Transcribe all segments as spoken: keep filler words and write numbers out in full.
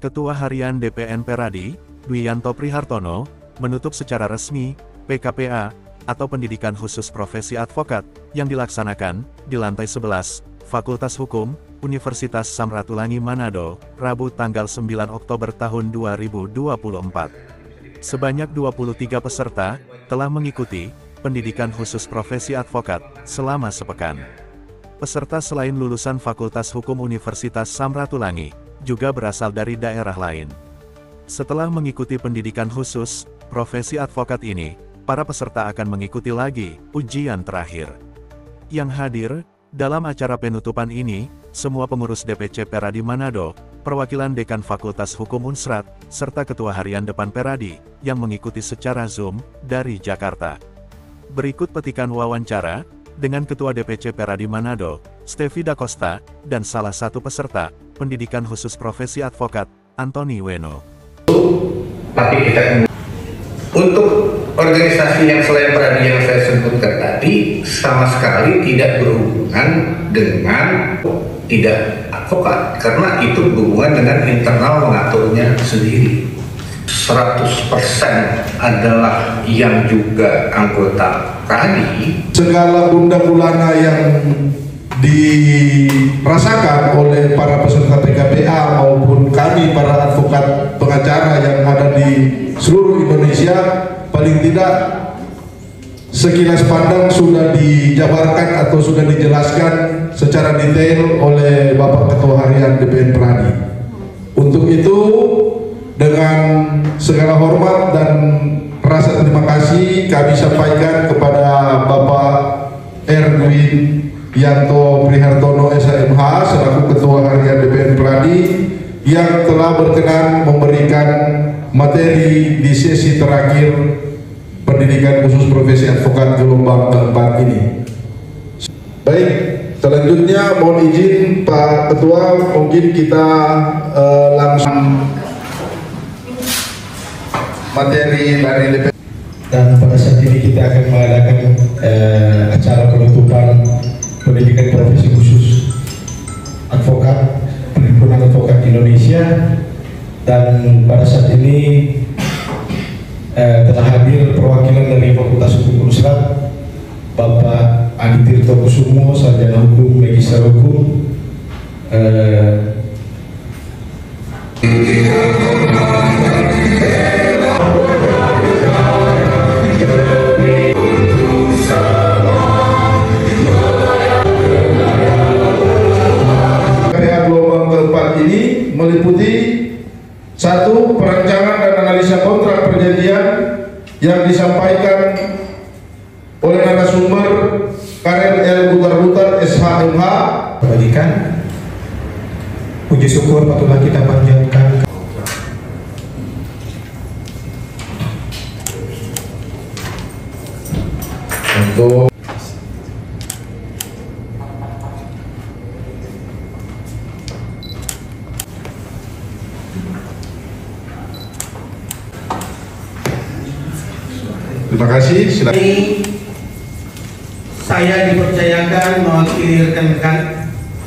Ketua Harian D P N Peradi, Dwianto Prihartono, menutup secara resmi P K P A, atau Pendidikan Khusus Profesi Advokat, yang dilaksanakan di lantai sebelas, Fakultas Hukum, Universitas Samratulangi Manado, Rabu tanggal sembilan Oktober tahun dua ribu dua puluh empat. Sebanyak dua puluh tiga peserta telah mengikuti Pendidikan Khusus Profesi Advokat selama sepekan. Peserta selain lulusan Fakultas Hukum Universitas Samratulangi, juga berasal dari daerah lain. Setelah mengikuti pendidikan khusus profesi advokat ini, para peserta akan mengikuti lagi ujian terakhir. Yang hadir dalam acara penutupan ini, semua pengurus D P C Peradi Manado, perwakilan Dekan Fakultas Hukum Unsrat, serta Ketua Harian Depan Peradi, yang mengikuti secara Zoom dari Jakarta. Berikut petikan wawancara dengan Ketua D P C Peradi Manado, Stevi Da Costa, dan salah satu peserta Pendidikan Khusus Profesi Advokat, Antoni Weno. Tapi kita untuk organisasi yang selain Peradi yang saya sebutkan tadi sama sekali tidak berhubungan dengan tidak advokat, karena itu berhubungan dengan internal mengaturnya sendiri. seratus persen adalah yang juga anggota Peradi. Segala bunda bulana yang dirasakan oleh para peserta P K P A maupun kami para advokat pengacara yang ada di seluruh Indonesia, paling tidak sekilas pandang sudah dijabarkan atau sudah dijelaskan secara detail oleh Bapak Ketua Harian D P N Peradi. Untuk itu, dengan segala hormat dan rasa terima kasih kami sampaikan kepada Bapak Erwin Yanto Prihartono S H M H selaku Ketua Harian D P N Peradi yang telah berkenan memberikan materi di sesi terakhir Pendidikan Khusus Profesi Advokat gelombang keempat ini. Baik, selanjutnya mohon izin Pak Ketua, mungkin kita uh, langsung materi dari D P N. Dan pada saat ini kita akan mengadakan uh, acara penutupan Pendidikan Profesi Khusus Advokat Perhimpunan Advokat Indonesia, dan pada saat ini eh, telah hadir perwakilan dari Fakultas Hukum Unsrat, Bapak Adi Tirto Kusumo, Sarjana Hukum, Magister Hukum. Eh, ini meliputi satu, perancangan dan analisa kontrak perjanjian yang disampaikan oleh narasumber Karen L. Butar-Butar S H M H. Pendidikan, puji syukur patutlah kita panjatkan untuk terima kasih. Silakan. Saya dipercayakan mewakili rekan-rekan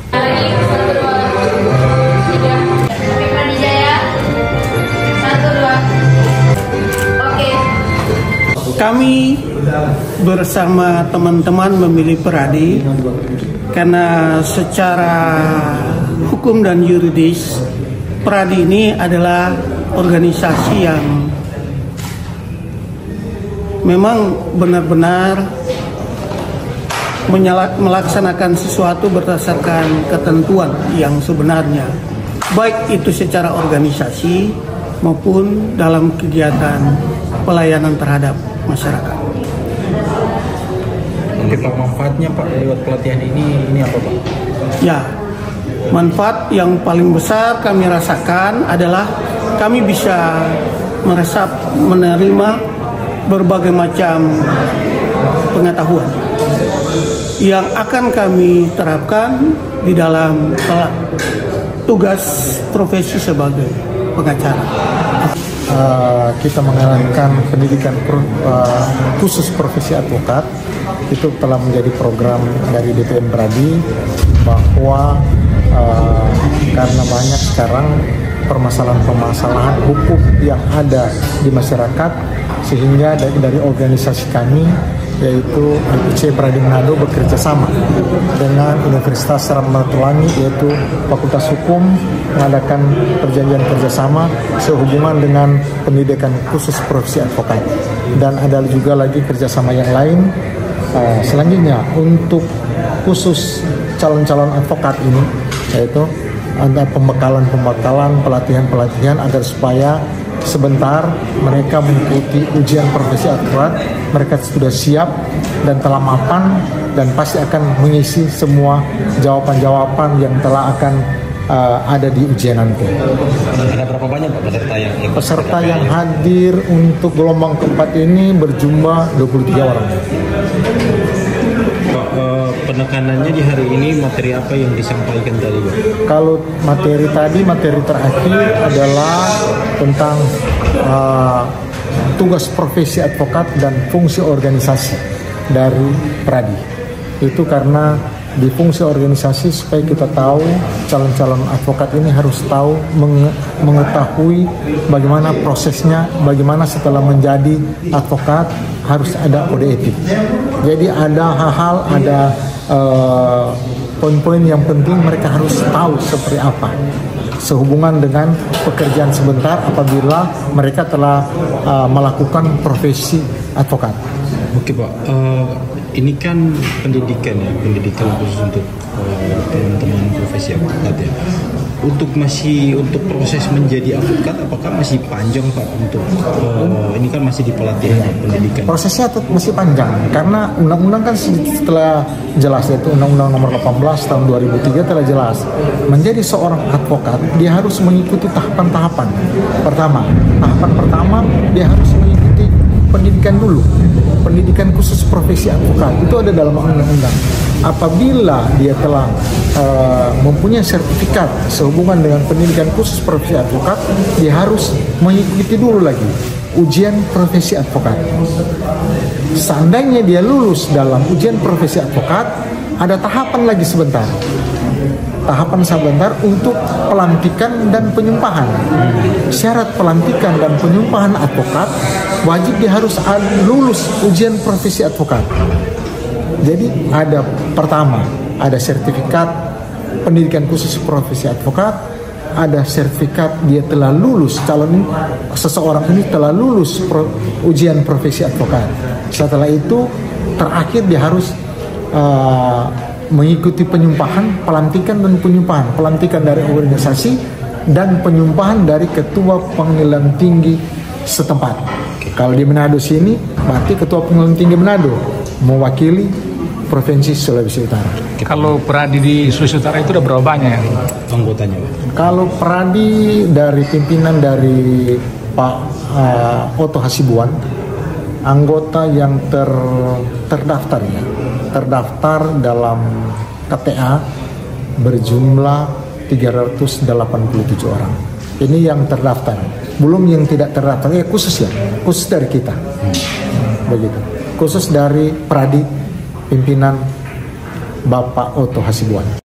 kami bersama teman-teman memilih Peradi karena secara hukum dan yuridis Peradi ini adalah organisasi yang memang benar-benar melaksanakan sesuatu berdasarkan ketentuan yang sebenarnya, baik itu secara organisasi maupun dalam kegiatan pelayanan terhadap masyarakat. Nanti Pak, manfaatnya Pak lewat pelatihan ini, ini apa Pak? Ya, manfaat yang paling besar kami rasakan adalah kami bisa meresap, menerima berbagai macam pengetahuan yang akan kami terapkan di dalam tugas profesi sebagai pengacara. Uh, kita menjalankan pendidikan uh, khusus profesi advokat itu telah menjadi program dari D P N Peradi, bahwa uh, karena banyak sekarang permasalahan-permasalahan hukum yang ada di masyarakat, sehingga dari, dari organisasi kami yaitu I P C Pradi Manado bekerja sama dengan Universitas Samratulangi yaitu Fakultas Hukum mengadakan perjanjian kerjasama sehubungan dengan pendidikan khusus profesi advokat, dan ada juga lagi kerjasama yang lain. Uh, selanjutnya untuk khusus calon-calon advokat ini yaitu ada pembekalan-pembekalan, pelatihan-pelatihan agar supaya sebentar mereka mengikuti ujian profesi advokat, mereka sudah siap dan telah mapan dan pasti akan mengisi semua jawaban-jawaban yang telah akan uh, ada di ujian nanti. Ada berapa banyak Pak peserta yang ikut? Peserta yang hadir untuk gelombang keempat ini berjumlah dua puluh tiga orang. Pak, uh, penekanannya di hari ini materi apa yang disampaikan tadi Pak? Kalau materi tadi, materi terakhir adalah tentang uh, tugas profesi advokat dan fungsi organisasi dari Pradi. Itu karena di fungsi organisasi supaya kita tahu calon-calon advokat ini harus tahu menge mengetahui bagaimana prosesnya, bagaimana setelah menjadi advokat harus ada kode etik. Jadi ada hal-hal, ada poin-poin uh, yang penting mereka harus tahu seperti apa sehubungan dengan pekerjaan sebentar apabila mereka telah uh, melakukan profesi advokat. Oke Pak, uh, ini kan pendidikan ya, pendidikan khusus untuk uh, teman-teman profesi advokat ya. Untuk masih untuk proses menjadi advokat, apakah masih panjang Pak untuk uh, ini kan masih di pelatihan ya, pendidikan? Prosesnya tetap masih panjang karena undang-undang kan setelah jelas, yaitu Undang-Undang Nomor delapan belas Tahun dua ribu tiga telah jelas menjadi seorang advokat dia harus mengikuti tahapan-tahapan. Pertama, tahapan pertama dia harus mengikuti pendidikan dulu, pendidikan khusus profesi advokat itu ada dalam undang-undang. Apabila dia telah uh, mempunyai sertifikat sehubungan dengan pendidikan khusus profesi advokat, dia harus mengikuti dulu lagi ujian profesi advokat. Seandainya dia lulus dalam ujian profesi advokat, ada tahapan lagi sebentar. Tahapan sebentar untuk pelantikan dan penyumpahan. Syarat pelantikan dan penyumpahan advokat wajib dia harus lulus ujian profesi advokat. Jadi ada pertama, ada sertifikat pendidikan khusus profesi advokat, ada sertifikat dia telah lulus, calon ini, seseorang ini telah lulus pro, ujian profesi advokat. Setelah itu terakhir dia harus uh, mengikuti penyumpahan, pelantikan dan penyumpahan, pelantikan dari organisasi dan penyumpahan dari ketua pengadilan tinggi setempat. Kalau di Manado sini, berarti ketua pengadilan tinggi Manado mewakili provinsi Sulawesi Utara. Kalau Pradi di Sulawesi Utara itu udah berapa banyak ya anggotanya? Kalau Pradi dari pimpinan dari Pak uh, Oto Hasibuan, anggota yang ter, terdaftar ya, terdaftar dalam K T A berjumlah tiga ratus delapan puluh tujuh orang. Ini yang terdaftar, belum yang tidak terdaftar. Eh khusus ya, khusus dari kita, hmm. begitu. Khusus dari Pradi, pimpinan Bapak Oto Hasibuan.